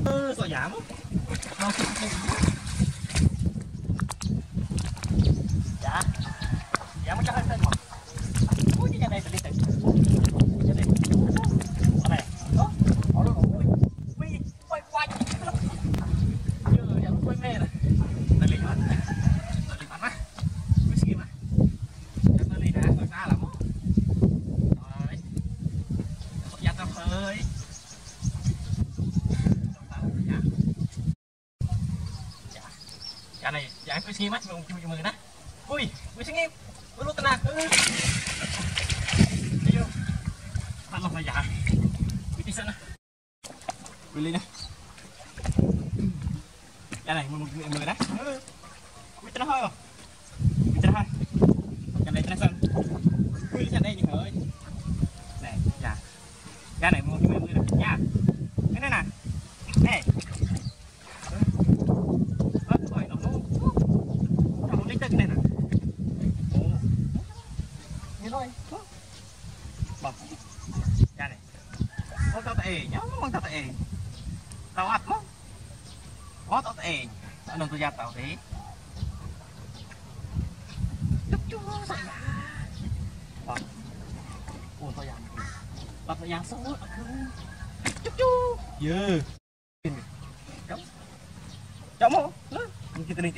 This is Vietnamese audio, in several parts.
sợ giảm dạ dạ mới cho anh tên mà ui cái này đi tự cái này này đó ở đâu ui quay quay chưa giờ quay mê này đây liền anh á cái gì mà đây liền nè người ta lắm rồi dạ tao ơi cái này dạ cứ xem mắt mình chui cho mình đó ui xem em ui lúc nào đi vô bắt lòng phải dạ ui tí sân ui lên nè cái này mình đấy ui cho nó hơi không ui cho nó hơi cái này cho nó sân ui cho đây nhiều ơi này dạ cái này mình nè nha cái này nè này ra này có tao tệ nhá mong tao tệ tao ắt mất có tao tệ anh tôi ra tao thế chút chút sao ya ủa tao giang tao giang số chút chút dơ chấm không kita nih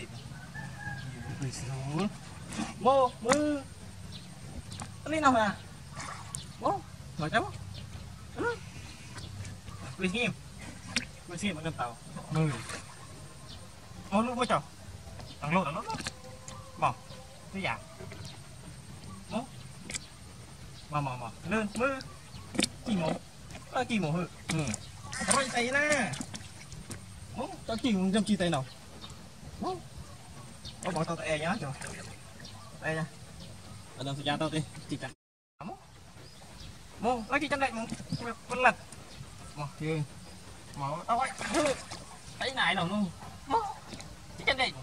mau mơ ini nào mau ngồi chấm quỳ xem một con tàu mười ô lúc có chồng thằng lô bỏ cái dạng mò lên mưa chi mổ hư thôi tay nè cho chi trong chi tay nào có bỏ tao tay nhá rồi đây nha ở đâu ra tao đi chỉ cả mô lấy cái chân này con lật mò chưa mò tao ấy thấy này nào luôn mò cái chân này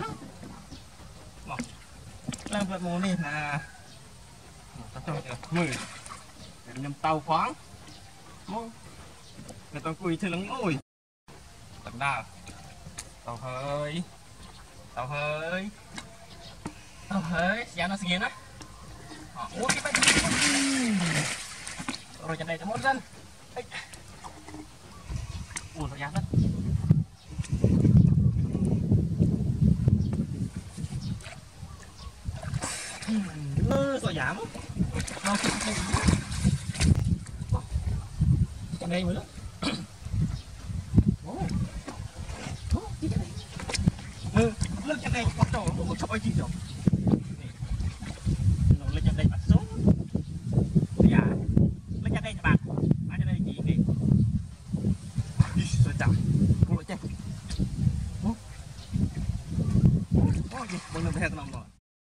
mò làm vật mồ này là tao cho được 10 nhầm tàu khoáng mò người tao cùi chơi lắm ôi tận nào tàu hơi giá nó xịn á ủa cái bánh rồi chân này cho món dân ủa nó giá đó sợ giảm chân đây mới đó lên chân đây bắt đầu một chọi gì rồi lên chân đây bắt xuống dạ lên chân đây các bạn ở trên đây gì kì rồi chậm cô lỗi chết ôi gì bọn mình phải hết lòng rồi